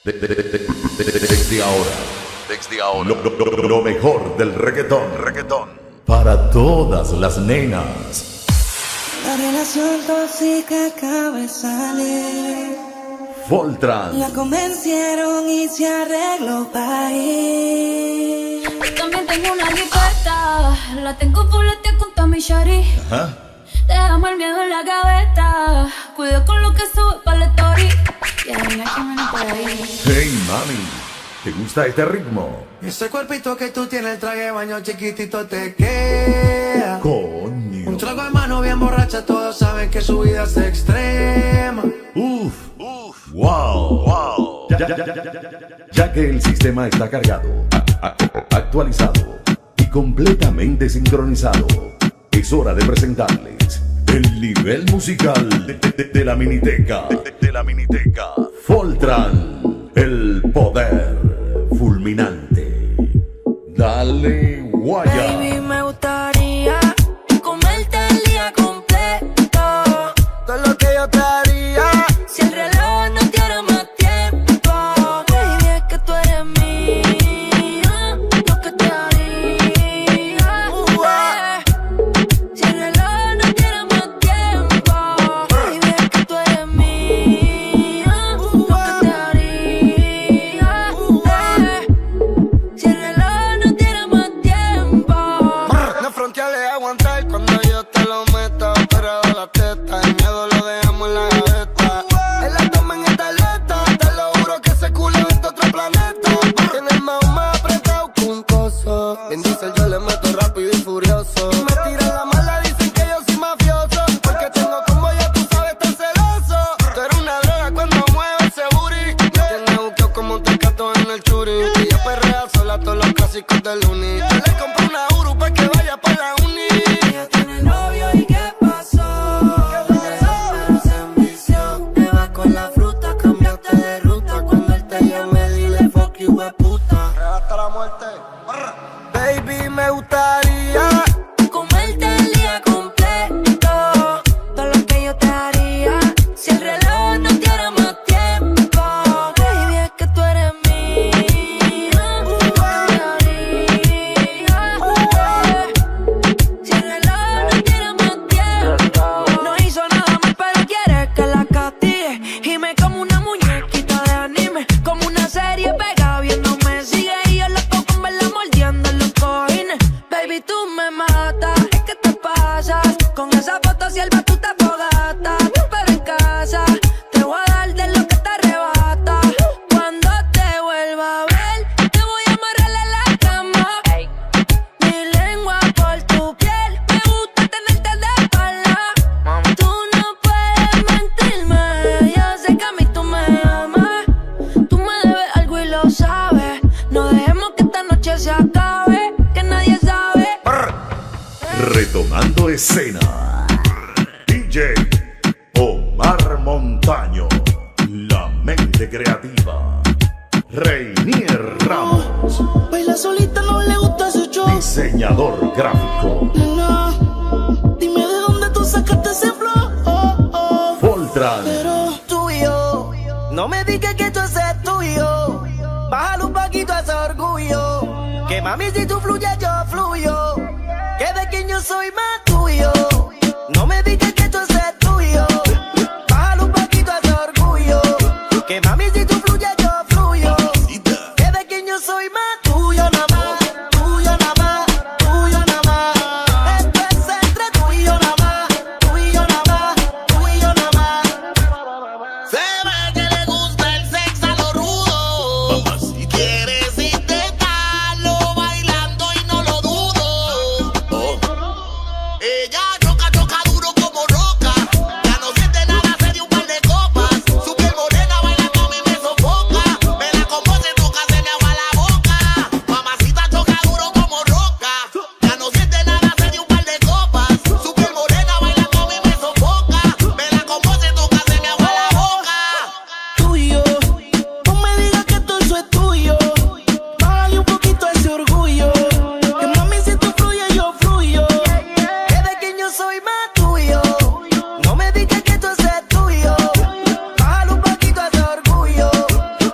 Desde ahora, lo mejor del reggaetón. Para todas las nenas. La relación tóxica acaba de salir. Voltran. La convencieron y se arregló para ir. También tengo una jipeta, la tengo fulete con Tommy Shari. Ajá. Dejamos el miedo en la gaveta, cuida con lo que sube para la story. Y adivina quién viene por ahí. Hey mami, ¿te gusta este ritmo? Ese cuerpito que tú tienes, el traje de baño chiquitito te queda. Coño. Un trago de mano bien borracha, todos saben que su vida es extrema. Uf. Wow. Ya que el sistema está cargado, actualizado y completamente sincronizado, es hora de presentarles el nivel musical de la Miniteca. Voltran, el poder fulminante. Dale guaya. Baby, me gustaría comerte el día completo. Todo lo que yo te haría. Si el reloj no tiene más tiempo, baby, es que tú eres mía. Lo que te haría. Si el reloj no tiene más tiempo, baby, es que tú eres mía. Lo que te haría. Si el reloj no tiene más tiempo. No fronteales aguantar cuando yo te lo meto. Pero la teta, el miedo lo dejamos en la gaveta. En la toma en esta letra, te lo juro que ese culo es de otro planeta. Tiene el más apretado que un coso. En diesel yo le meto rápido y furioso. Me tiran la mala, dicen que yo soy mafioso. Porque tengo como ya tú sabes, tan celoso. Tú eres una droga cuando mueves ese booty. Me tienes buqueo como un tecato en el churi. Y ella perrea sola todos los clásicos del uni. Yo le compré una Uru pa' que vaya pa' la uni. Ella tiene novio y ¿qué pasó? Pero se envició. Te vas con la fruta, cambiaste de ruta. Cuando él te llame, dile fuck you, hueputa. Hasta la muerte. Baby, me gustaría Comerte el día completo. Todo lo que yo te haría. Si el reloj no tiene más tiempo, baby, es que tú eres mía. Lo que te haría. Si el reloj no tiene más tiempo. No hizo nada mal, pero quiere que la castigue. Y me como una muñequita de anime. Como una serie pega viéndome. Sigue y yo la pongo en verla mordiendo en los cojines. Baby, tú me matas. Es que te pasas. Con esa foto si el tú te fogata. Pero en casa te voy a dar de lo que te arrebata. Cuando te vuelva a ver, te voy a amarrar en la cama. Mi lengua por tu piel. Me gusta tenerte de espalda. Tú no puedes mentirme. Yo sé que a mí tú me amas. Tú me debes algo y lo sabes. No dejemos que esta noche se acabe. Que nadie sabe. Retomando escena. DJ Omar Montaño, la mente creativa. Reinier Ramos, Baila solita, no le gusta su show. diseñador gráfico. No, dime de dónde tú sacaste ese flow. Voltran, Pero tú y yo, no me digas que esto es tuyo. Bájale un poquito a ese orgullo. Que mami, si tú fluyes, yo fluyo. Que de quien yo soy más tuyo. No me digas que esto es tuyo. Bájale un poquito a ese orgullo. Que mami, si tú fluyes, yo fluyo. Que de quien yo soy más tuyo nada más. Tuyo nada más. Tuyo nada más. Esto es entre tú y yo nada más. Tú y yo nada más. Tú y yo nada más. Se ve que le gusta el sexo a lo rudo. Si quieres intentarlo bailando y no lo dudo. Ella choca duro como rock.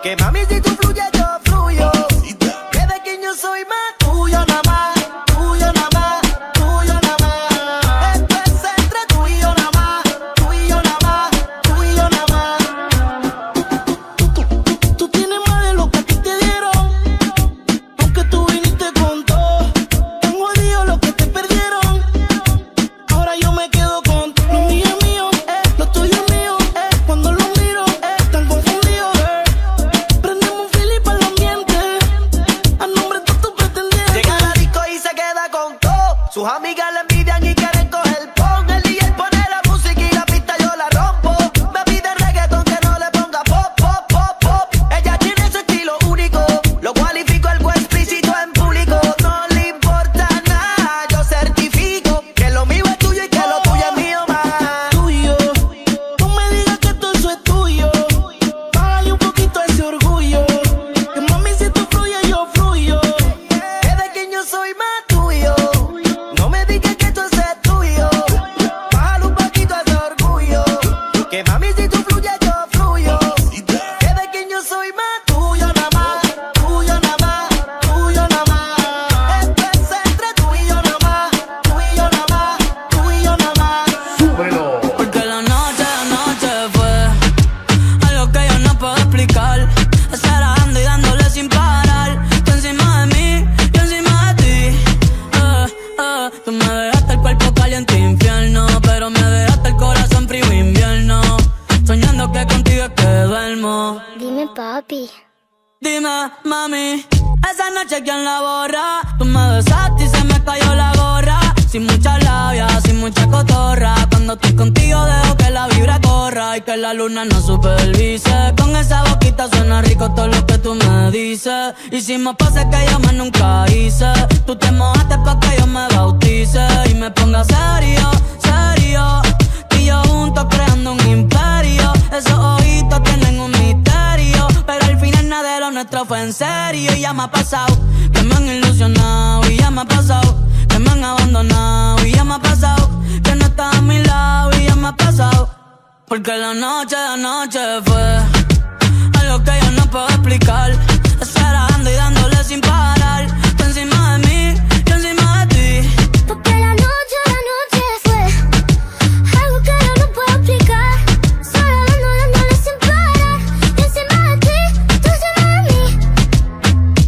Que mami, si tú fluyes, yo fluyo. Que de que yo soy más tuyo nada más, tuyo nada más, tuyo nada más. Esto es entre tú y yo nada más, tú y yo nada más, tú y yo nada más. Tú tienes más de lo que a ti te dieron, aunque tú viniste con todo. Tengo odio lo que te perdieron. Ahora yo me quedo con lo mío es mío, lo tuyo es mío. Cuando lo miro, tan confundido. Prendemos un fili para el ambiente, a nombre de tu pretendiente. Llega a la disco y se queda con todo. Sus amigas le envidian y quieren coger pon. El DJ pone la música y la pista yo la rompo. Me pide reggaetón que no le ponga pop, pop, pop, pop. Ella tiene su estilo único, lo cualifico algo explícito en público. No le importa nada, yo certifico que lo mío es tuyo y que lo tuyo es mío más. Tuyo, no me digas que todo eso es tuyo. Bájale un poquito a ese orgullo. Que mami, si tú fluyes, yo fluyo. Que de quien yo soy más tuyo. No me digas que todo eso es tuyo. Bájale un poquito a ese orgullo. Que mami, si tú fluyes, yo fluyo. Que de quien yo soy más tuyo nada más, tuyo nada más, tuyo nada más. Esto es entre tú y yo nada más, tú y yo nada más, tú y yo nada más. ¡Súbelo! Porque la noche fue algo que yo no puedo explicar. Estar dando y dándole sin parar. Tú encima de mí, yo encima de ti. Tú me dejaste el cuerpo caliente infierno, pero me dejaste el corazón frío invierno. Soñando que contigo es que duermo. Dime, papi. Dime, mami, esa noche quién la borra. Tú me besaste y se me cayó la gorra. Sin mucha labia, sin mucha cotorra. Cuando estoy contigo dejo que la vibra corra y que la luna no supervise. Con esa boquita suena rico todo lo que tú me dices. Hicimos pases que yo más nunca hice. Tú te mojaste pa' que yo me bautice y me ponga serio, serio. Tú y yo juntos creando un imperio. Esos ojitos tienen un misterio, pero al final nada de lo nuestro fue en serio. Y ya me ha pasado que me han ilusionado, y ya me ha pasado que me han abandonado, y ya me ha pasado que no estás a mi lado, y ya me ha pasado. Porque la noche fue algo que yo no puedo explicar. Estar dando y dándole sin parar. Tú encima de mí, yo encima de ti. Porque la noche fue algo que yo no puedo explicar. Solo dándole sin parar. Yo encima de ti, tú encima de mí.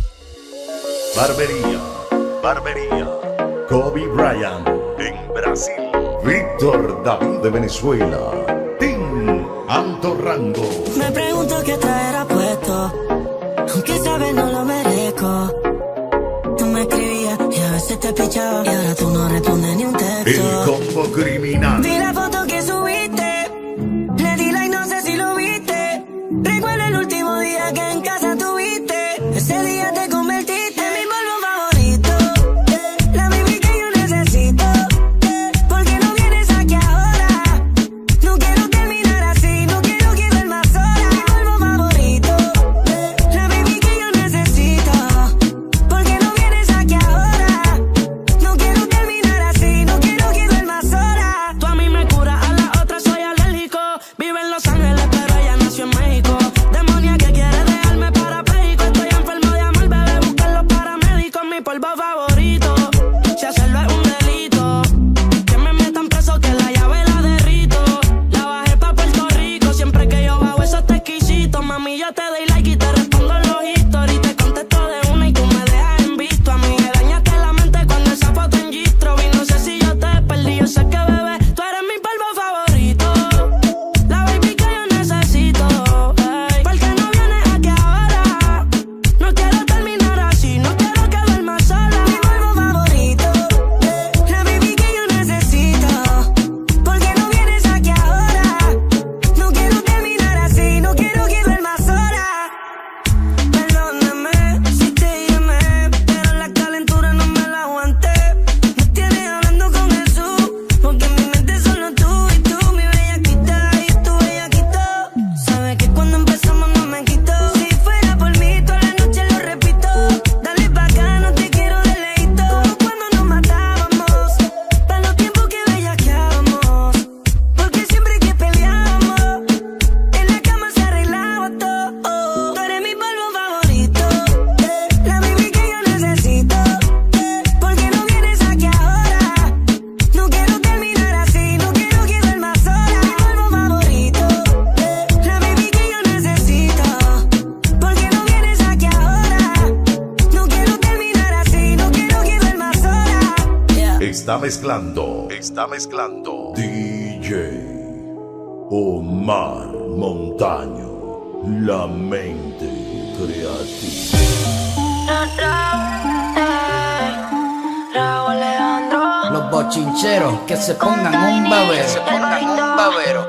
Barbería. Kobe Bryant en Brasil. Víctor David de Venezuela. Tim Antorrango. Me pregunto qué traerá puesto, aunque sabes no lo merezco. Tú me escribías y a veces te pichaba, y ahora tú no respondes ni un El texto. combo criminal. Vi la foto que subiste, le di like, no sé si lo viste. Recuerdo el último día que en casa tuviste. Ese día te convertiste en mi polvo favorito, la baby que yo necesito. ¿Por qué no vienes aquí ahora? No quiero terminar así, no quiero que ver más horas. Mi polvo favorito, la baby que yo necesito. ¿Por qué no vienes aquí ahora? No quiero terminar así, no quiero que ver más horas. Tú a mí me curas, a la otra soy alérgico. Vive en Los Ángeles, pero ella nació en México. Demonia que quiere dejarme parapléjico. Estoy enfermo de amor, bebé, búscalo está mezclando DJ Omar Montaño, la mente creativa. Los bochincheros que se pongan un babero.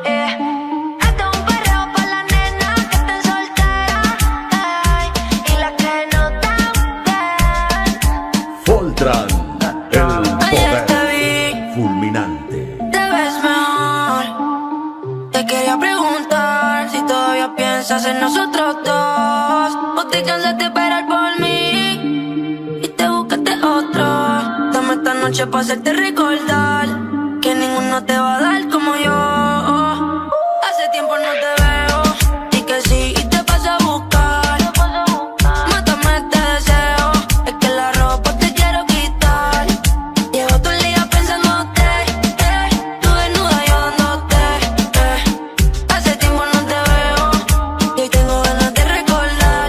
Foltran, el poder fulminante. Te ves mejor. Te quería preguntar si todavía piensas en nosotros dos, o te cansaste de esperar por mí y te buscaste otro. Dame esta noche para hacerte recordar que ninguno te va a dar como yo. Hace tiempo no te veo y que sí y te vas a buscar. Mátame este deseo, es que la ropa te quiero quitar. Llevo todo el día pensándote, tú desnuda yo dándote. Hace tiempo no te veo y hoy tengo ganas de recordar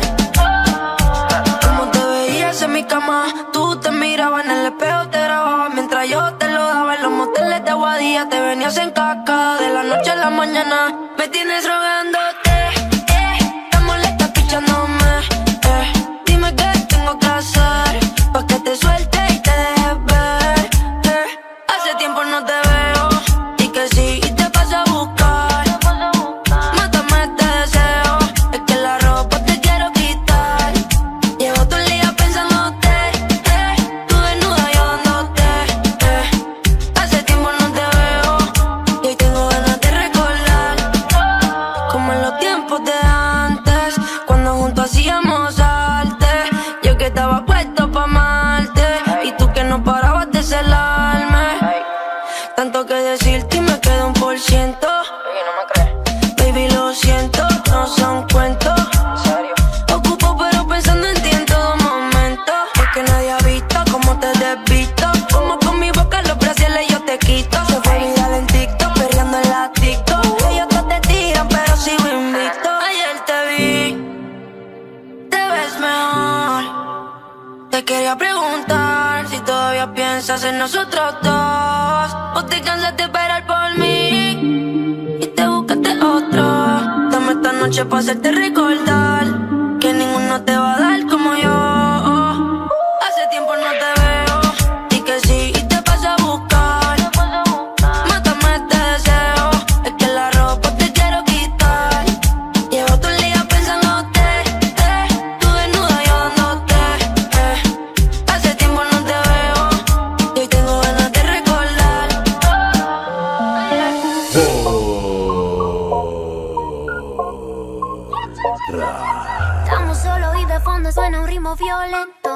cómo te veías en mi cama. Tú te mirabas en el espejo, te grababas mientras yo te lo daba en los moteles de Aguadilla. Te venías en caca de la noche a la mañana. Me tienes rogándote, te molestas pichándome. Dime qué tengo que hacer pa' que te suelte y te dejes ver. Hace tiempo no te veo y que sí y te vas a buscar. Mátame este deseo, es que la ropa te quiero quitar. Llevo todo el día pensándote, tú desnuda yo dándote. Hace tiempo no te veo y hoy tengo ganas de recordar como en los tiempos de antes, cuando juntos hacíamos arte. Yo que estaba puesto pa' amarte y tú que no parabas de celarme. Tanto que decirte y me queda 1%. Baby, lo siento, no son cuentos. Ocupo pero pensando en ti en todo momento. Es que nadie ha visto cómo te desvisto, como con mi boca los brasiles yo te quito. Se fue viral en TikTok, perreando en la TikTok. Ellos todos te tiran pero sigo invicto. Ayer te vi, te ves mejor. Te quería preguntar si todavía piensas en nosotros dos, o te cansaste de esperar por mí y te buscaste otro. Dame esta noche para hacerte recordar que ninguno te va a dar como yo. Hace tiempo no te veo y que sí y te vas a buscar. Mátame este deseo, es que la ropa te quiero quitar. Llevo todo el día pensándote, tú desnuda yo dándote. Hace tiempo no te veo y hoy tengo ganas de recordar. Estamos solos y de fondo suena un ritmo violento.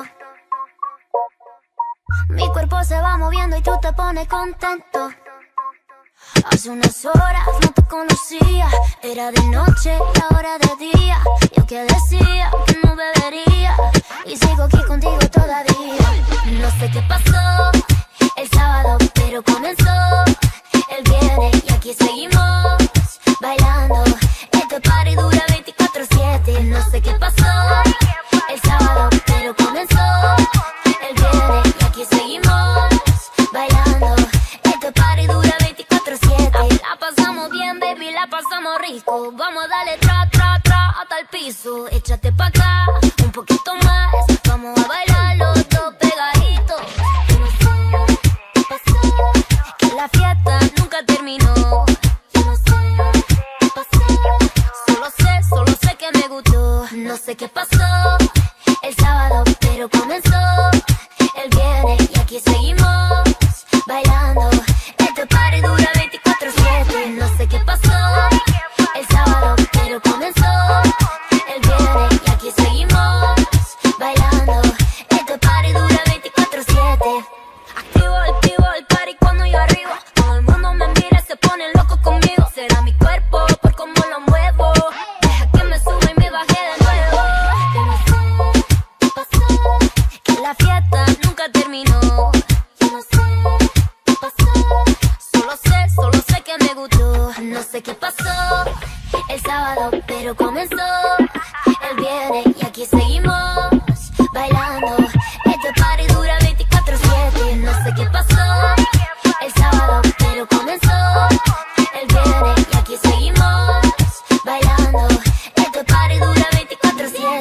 Mi cuerpo se va moviendo y tú te pones contento. Hace unas horas no te conocía, era de noche y ahora de día. Yo que decía que no bebería y sigo aquí contigo todavía. No sé qué pasó el sábado, pero comenzó el viernes y aquí seguimos bailando. Este party dura 24/7. No sé qué pasó el sábado, pero comenzó el viernes y aquí seguimos bailando. Este party dura 24/7. La pasamos bien, baby, la pasamos rico. Vamos a darle tra, tra, tra hasta el piso. Échate pa' acá, un poquito más. Vamos a bailar los dos pegaditos. Yo no sé qué pasó, que la fiesta nunca terminó. Yo no sé qué pasó, solo sé que me gustó. No sé qué pasó el sábado, pero comenzó el viernes y aquí seguimos bailando. Este party dura 24/7. No sé qué pasó el sábado, pero comenzó el viernes y aquí seguimos bailando. Este party dura 24/7. Activo el party cuando yo arriba. Todo el mundo me mira y se pone loco conmigo. Será mi cuerpo por cómo lo muevo. Deja que me suba y me baje de nuevo. Yo no sé qué pasó, que la fiesta nunca terminó. Yo no sé qué pasó, solo sé que me gustó.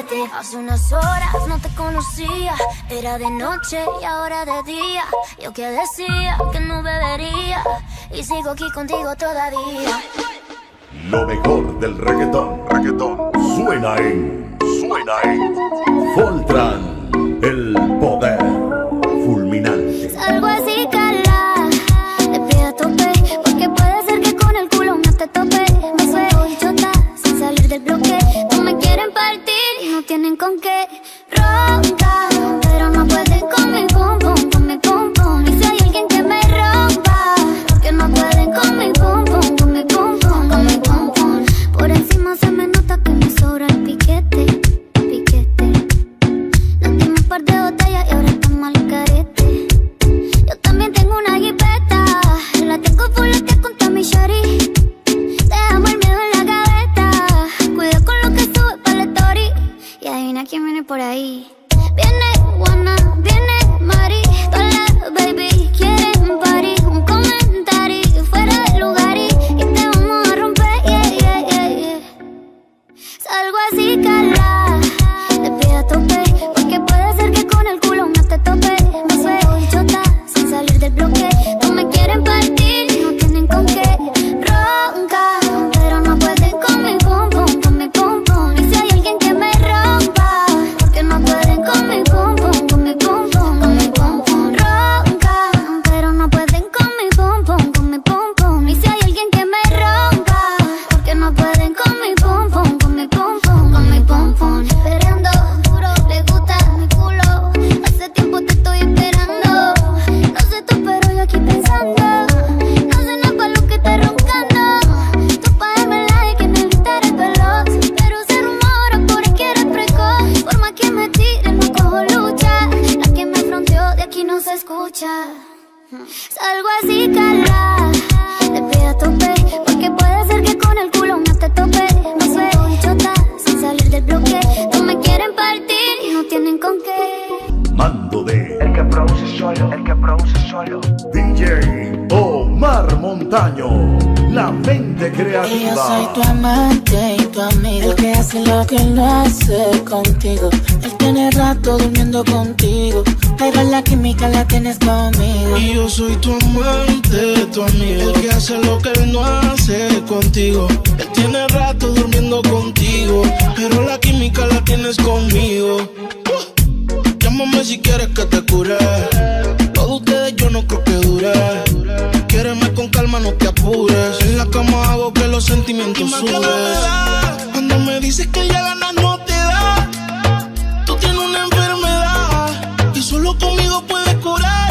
paquete. Hace unas horas no te conocía, era de noche y ahora de día. Yo que decía que no bebería y sigo aquí contigo todavía. Lo mejor del reggaetón, suena en Voltran, el poder fulminante. Salgo así, cala, te pido a tope, porque puede ser que con el culo no te tope. Me suelto chota sin salir del bloque. No me quieren partir y no tienen con qué. Ronca, pero no pueden con mi pum pum, con mi pum pum. Y si hay alguien que me rompa, porque no pueden con mi pum pum, con mi pum pum, con mi pum pum. Por encima se me nota que me sobra el piquete. Nos dimos un par de botellas y ahora estamos al carete. Yo también tengo una jipeta, la tengo full que contra mi shorty. Dejamos el miedo en la gaveta, cuida con lo que sube para la story. Y adivina quién viene por ahí. Viene Juana, viene Mari, todas las baby quieren party. Un comentario fuera del lugar y te vamos a romper, yeah, yeah, yeah, yeah. Salgo así, cala, te pido a tope, porque puede ser que con el culo no te tope. Me suelto chota sin salir del bloque. No me quieren partir y no tienen con qué. Ronca, pero no pueden con mi pum pum, con mi pum pum. Y si hay alguien que me rompa, porque no pueden con mi pum pum, con mi pum pum, con mi pum pum. Ronca, pero no pueden con mi pum pum, con mi pum pum. Y si hay alguien que me rompa, porque no pueden con mi pum pum, con mi pum pum, con mi pum pum. Esperando duro, le gusta mi culo. Hace tiempo te estoy esperando. No sé tú, pero yo aquí pensando. No sé nada para lo que estás roncando. Tú pa' darme like en evitar el veloz, pero se rumora por ahí que eres precoz. Por más que me tiren, no cojo lucha. La que me fronteó de aquí no se escucha. Salgo así, cala, te pido a tope, porque puede ser que con el culo no te tope. Me suelto chota sin salir del bloque. No me quieren partir y no tienen con qué. Mando de El que produce solo. DJ Omar Montaño, la mente creativa. Y yo soy tu amante y tu amigo, el que hace lo que él no hace contigo. Él tiene rato durmiendo contigo, pero la química la tienes conmigo. Y yo soy tu amante, tu amigo, el que hace lo que él no hace contigo. Él tiene rato durmiendo contigo, pero la química la tienes conmigo. Llámame si quieres que te cure. Lo de ustedes yo no creo que dure. Quiéreme con calma, no te apures. En la cama hago que los sentimientos suben. Cuando me dices que ya ganas no te da. Tú tienes una enfermedad y solo conmigo puedes curar.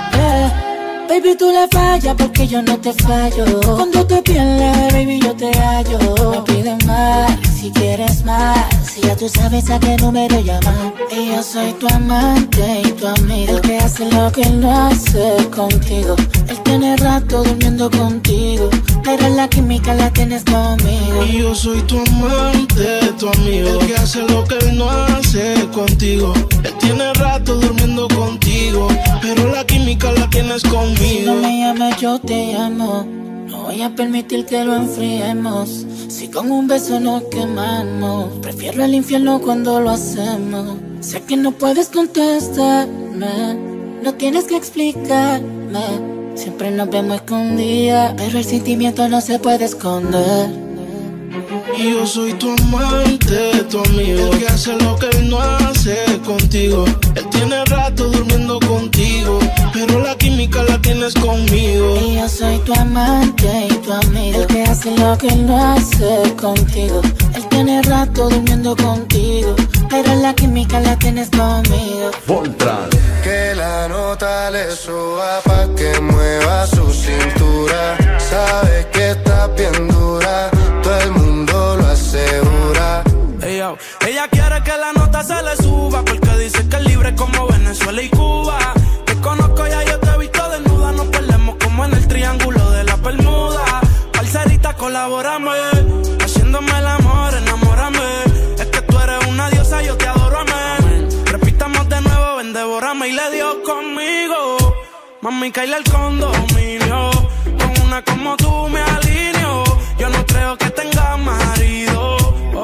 Baby, tú le fallas porque yo no te fallo. Cuando te pierdes, baby, yo te hallo. Me pides más, si quieres más. Si ya tú sabes a qué número llamar. Y yo soy tu amante y tu amigo, el que hace lo que él no hace contigo. Él tiene rato durmiendo contigo, pero la química la tienes conmigo. Y yo soy tu amante, tu amigo, el que hace lo que él no hace contigo. Él tiene rato durmiendo contigo, pero la química la tienes conmigo. Si no me llamas yo te llamo, no voy a permitir que lo enfriemos. Si con un beso nos quemamos, prefiero el infierno cuando lo hacemos. Sé que no puedes contestarme, no tienes que explicarme. Siempre nos vemos escondidas, pero el sentimiento no se puede esconder. Y yo soy tu amante, tu amigo, el que hace lo que él no hace contigo. Él tiene rato durmiendo contigo, pero la química la tienes conmigo. Y yo soy tu amante y tu amigo, el que hace lo que él no hace contigo. Él tiene rato durmiendo contigo, pero la química la tienes conmigo. Voltran. Que la nota le suba pa' que mueva su cintura. Sabes que está bien dura, todo el mundo lo asegura. Hey, yo. Ella quiere que la nota se le suba, porque dice que es libre como Venezuela y Cuba. Te conozco ya, yo te he visto desnuda. Nos perdemos como en el triángulo de la Bermuda. Parcerita, colabórame, haciéndome el amor, enamórame. Es que tú eres una diosa, yo te adoro, amén. Repitamos de nuevo, ven, devórame. Y le dio conmigo, mami, caile al condominio. Con una como tú me alineo. Yo no creo que tenga marido, oh,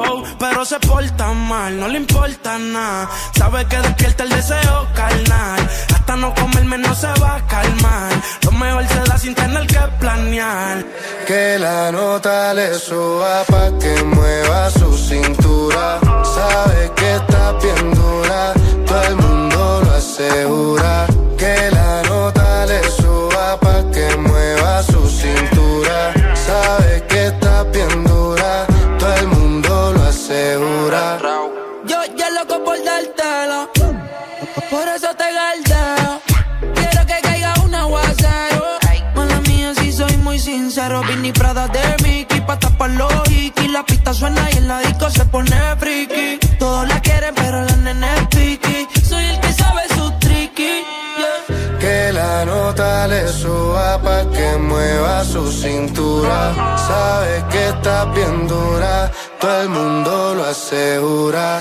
pero se porta mal, no le importa nada. Sabe que despierta el deseo carnal. Hasta no comerme no se va a calmar. Lo mejor se da sin tener que planear. Que la nota le suba pa' que mueva su cintura. Sabe que está bien dura, todo el mundo lo asegura. Que la nota le suba pa' que mueva su cintura. Sabe que está bien dura, todo el mundo lo asegura. Yo ya loco por dártelo, por eso te galdeo. Quiero que caiga un aguacero. Mala mía, si soy muy sincero. Vinny Prada de Mickey, pa' tapar los hikis. La pista suena y en la disco se pone friki. Todos la quieren, pero la nena es piqui. Soy el que sabe su tricky, yeah. Que la nota le suba pa' que mueva su cintura. Sabe que está bien dura, todo el mundo lo asegura.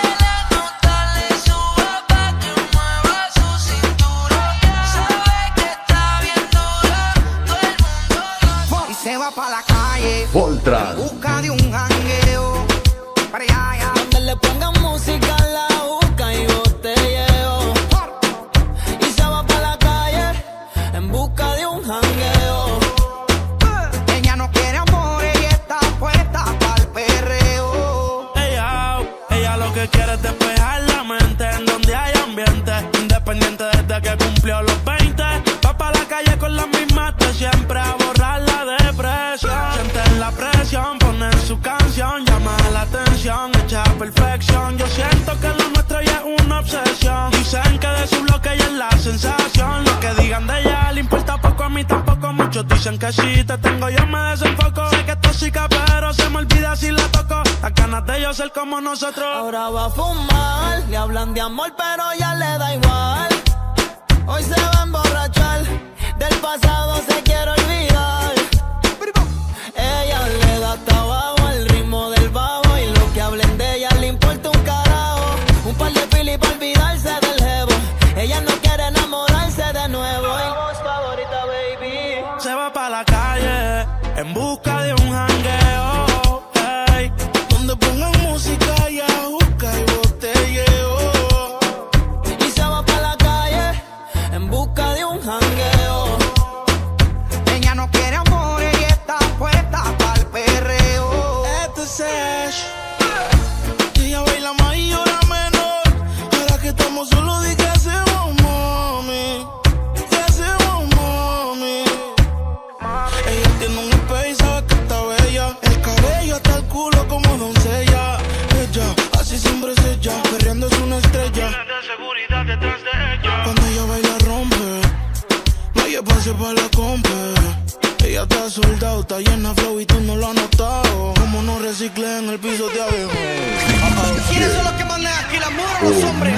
Pa' la calle, Voltran. busca de un jangueo, para allá, donde le pongan música, la busca y botelleo. Y se va pa' la calle en busca de un jangueo. ella no quiere amor, ella está puesta pa'l perreo. Ella lo que quiere es despejar la mente en donde hay ambiente. Independiente desde que cumplió los 20. Va pa' la calle con las mismas de siempre a borrar la depresión. Siente la presión, poner su canción, llama la atención, echa perfección. Yo siento que lo nuestro ya es una obsesión. Dicen que de su bloque ella es la sensación. Lo que digan de ella le importa poco, a mí tampoco. Muchos dicen que si te tengo yo me desenfoco. Sé que es tóxica pero se me olvida si la toco. Las ganas de ellos ser como nosotros. Ahora va a fumar, le hablan de amor pero ya le da igual. Hoy se va a emborrachar, del pasado se quiere olvidar. Ella le da hasta abajo al ritmo del bajo. Y lo que hablen de ella le importa un carajo. Un par de pili para olvidarse del jevo. Ella no quiere enamorarse de nuevo. Y voz favorita, baby. Se va pa' la calle en busca de un jangueo, hey, donde pongan música y busca y botelleo. Y se va pa' la calle en busca de un jangueo. Ella no quiere amor, ella está puesta pa'l perreo. Este es Ash. Ella baila más y llora menor. Ahora que estamos solos, di que hacemos, mami. ¿Qué hacemos, mami? Ella tiene un space, sabe que está bella. El cabello hasta el culo como doncella. Ella, así siempre es ella. Perreando es una estrella. De seguridad detrás de ella. Cuando ella baila rompe. No hay espacio para la compa. Ella está soldado, está llena de flow y tú no lo has notado. Como no reciclé en el piso de abajo. ¿Quiénes son los que mandan aquí? ¿Las mujeres o los hombres?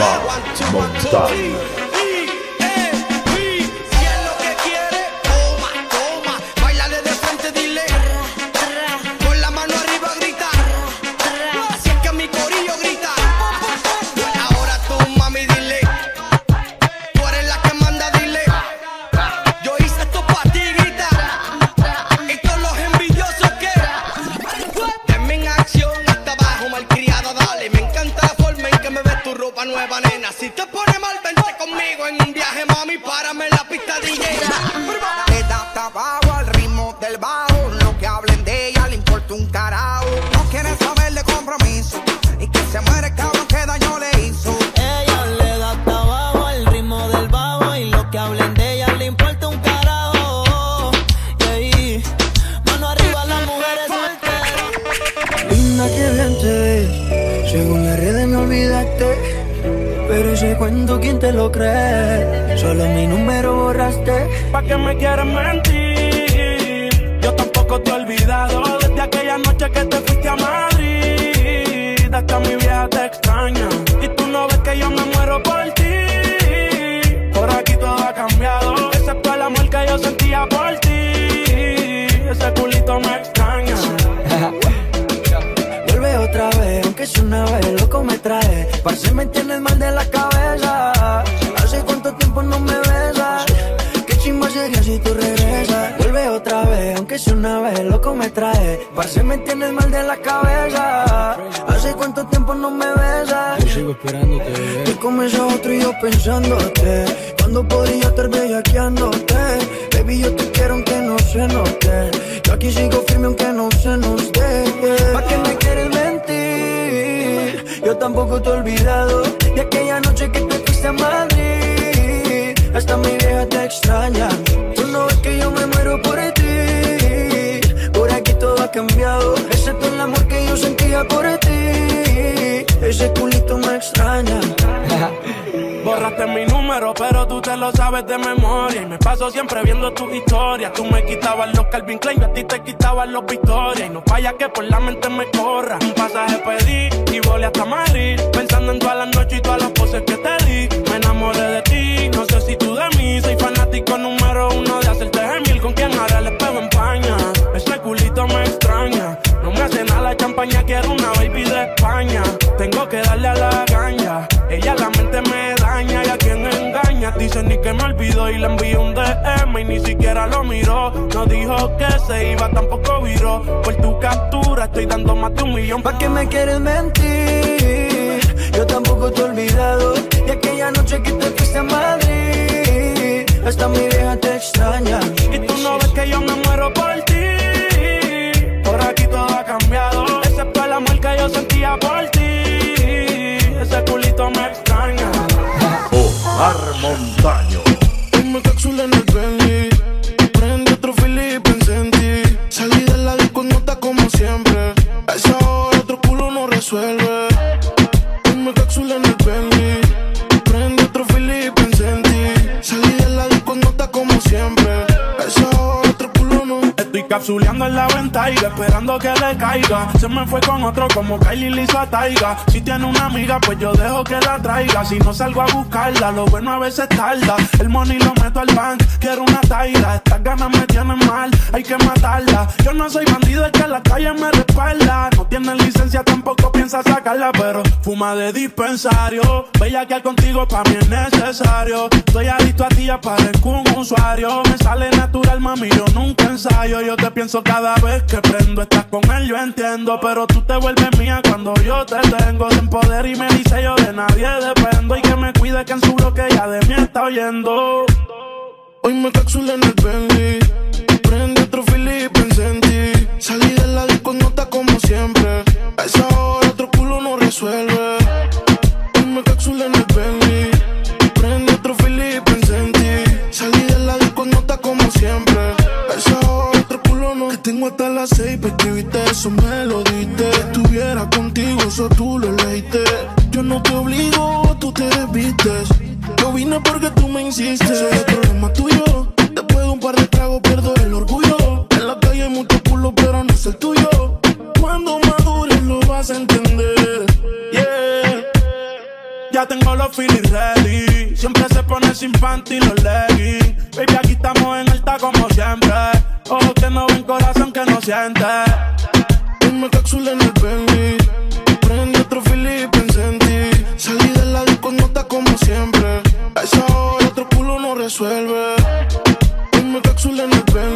Si es lo que quiere, Toma, toma, bailale de frente, dile. Con la mano arriba grita. Así es que mi corillo grita. Ahora tú, mami, dile. Tú eres la que manda, dile. Yo hice esto pa' ti, grita. Y todos los envidiosos que denme en acción hasta abajo, malcriada, dale. Me encanta la forma en que me ves tu ropa nueva, nena. Si te pone mal, vente conmigo en un viaje, mami. Párame en la pista, DJ. Le da hasta abajo al ritmo del bajo. Lo que hablen de ella le importa un carajo. No quiere saber de compromiso. Y que se muere el cabrón que daño le hizo. Ella le da hasta abajo al ritmo del bajo. Y lo que hablen de ella le importa un carajo. Yeah. Mano arriba las mujeres solteras. Linda, que bien te ves. Según las redes me olvidaste. Pero ese cuento, ¿quién te lo cree? Solo mi número borraste. ¿Pa' qué me quieres mentir? Yo tampoco te he olvidado. Desde aquella noche que te fuiste a Madrid. Hasta mi vieja te extraña. Y tú no ves que yo me muero por ti. Por aquí todo ha cambiado. Excepto el amor que yo sentía por ti. Ese culito me extraña. Vuelve otra vez, aunque sea una vez, loco me trae. Parce, me tienes mal de la cabeza. Hace cuánto tiempo no me besas. Qué chimba sería si tú regresas. Vuelve otra vez, aunque sea una vez, loco me trae. Parce, me tienes mal de la cabeza. Hace besas. Yo sigo esperándote, bebé. Te comes a otro y yo pensándote. ¿Cuándo podría estar bellaqueándote? Baby, yo te quiero aunque no se note. Yo aquí sigo firme aunque no se nos dé. ¿Pa' qué me quieres mentir? Yo tampoco te he olvidado de aquella noche que te fuiste a Madrid. Hasta mi vieja te extraña. Tú no ves que yo me muero por ti. Por aquí todo ha cambiado, excepto el amor que yo sentía por ti. Ese culito me extraña. Borraste mi número, pero tú te lo sabes de memoria. Y me paso siempre viendo tus historias. Tú me quitabas los Calvin Klein, yo a ti te quitaban los Victoria. Y no falla que por la mente me corra. Un pasaje pedí y volé hasta Madrid, pensando en todas las noches y todas las poses que te di. Me enamoré de ti, no sé si tú de mí. Soy fanático número 1 de hacerte gemil. Con quien ahora el espejo empaña. Ese culito me extraña. No me hace nada la champaña, quiero una baby de España. Tengo que darle a la gaña. Ella la mente me daña y a quien engaña. Dice ni que me olvidó y le envié un DM y ni siquiera lo miró. No dijo que se iba, tampoco viró. Por tu captura estoy dando más de 1 millón. ¿Pa' qué me quieres mentir? Yo tampoco te he olvidado de aquella noche que te fuiste a Madrid. Hasta mi vieja te extraña. Y tú no ves que yo me muero por ti. Por aquí todo ha cambiado, excepto el amor que yo sentía por ti. Ese culito me extraña. Omar Montaño. Me cápsula en el Bentley. Prende otro fili y pensé en ti. Salí de la disco en nota como siempre. A esa hora otro culo no resuelve. Me cápsula en el Bentley. Prende otro fili y pensé en ti. Salí de la disco en nota como siempre. A esa hora otro culo no. Estoy capsuleando en la ventana, esperando que le caiga. Se me fue con otro como Kylie le hizo a Taiga. Si tiene una amiga, pues yo dejo que la traiga. Si no salgo a buscarla, lo bueno a veces tarda. El money lo meto al bank, quiero una taira. Estas ganas me tienen mal, hay que matarla. Yo no soy bandido, es que la calle me respalda. No tiene licencia, tampoco piensa sacarla, pero fuma de dispensario. Bella que al contigo pa' mí es necesario. Estoy adicto a ti, ya parezco un usuario. Me sale natural, mami, yo nunca ensayo. Yo te pienso cada vez que prendo. Estás con él, yo entiendo, pero tú te vuelves mía cuando yo te tengo. Sin poder y me dice yo de nadie dependo. Y que me cuide que en su bloque ya de mí está oyendo. Hoy me cápsula en el Bentley. Prende otro fili y pensé en ti. Salí de la disco en nota como siempre. A esa hora otro culo no resuelve. Hoy me cápsula en el Bentley. Prende otro fili y pensé en ti. Salí de la disco en nota como siempre. A esa hora otro culo no. Que tengo hasta las 6 pa' escribirte, eso me lo diste. Estuviera contigo, eso tú lo leíste. Yo no te obligo, tú te desvistes. Yo vine porque tú me insistes. Soy el problema tuyo. Después de un par de tragos pierdo el orgullo. En la calle hay mucho culo, pero no es el tuyo. Cuando madures lo vas a entender. Yeah. Ya tengo los feelings ready. Siempre se pone sin panty los leggings. Baby, aquí estamos en alta como siempre. Ojos que no ven, corazón que no siente. Hoy me cápsula en el Bentley. Prende otro fili y pensé en ti. Salí de la disco en nota como siempre. A esa hora otro culo no resuelve. Hoy me cápsula en el Bentley.